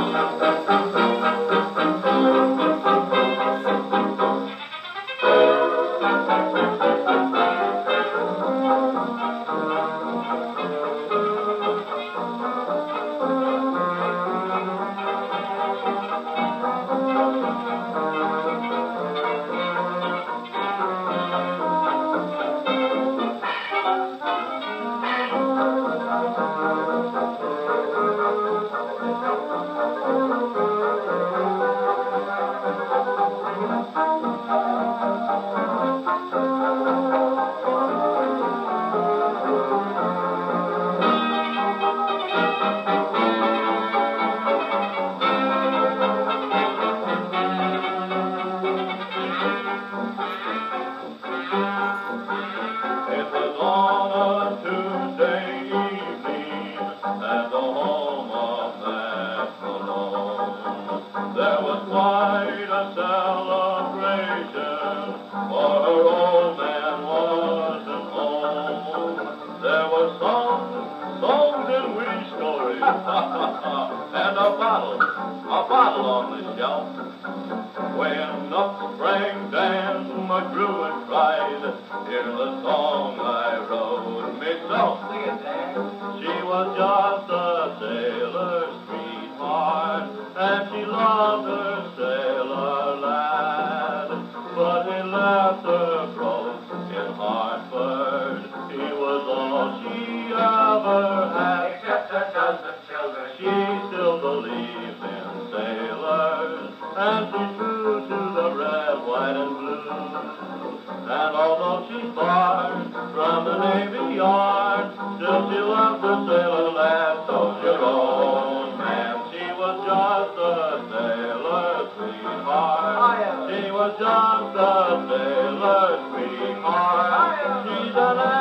And a bottle on the shelf. When up sprang Dan McGrew and cried, "Hear the song I wrote myself." She was just a sailor's sweetheart, and she loved her sailor lad. But he left her broke in Hartford. He was all she ever had. Except her dozen children. She still believed in sailors, and she's true to the red, white, and blue. And although she's barred from the Navy Yard, still she loves her sailor lad, soldier old man. She was just a sailor sweetheart. She was just a sailor sweetheart. She's an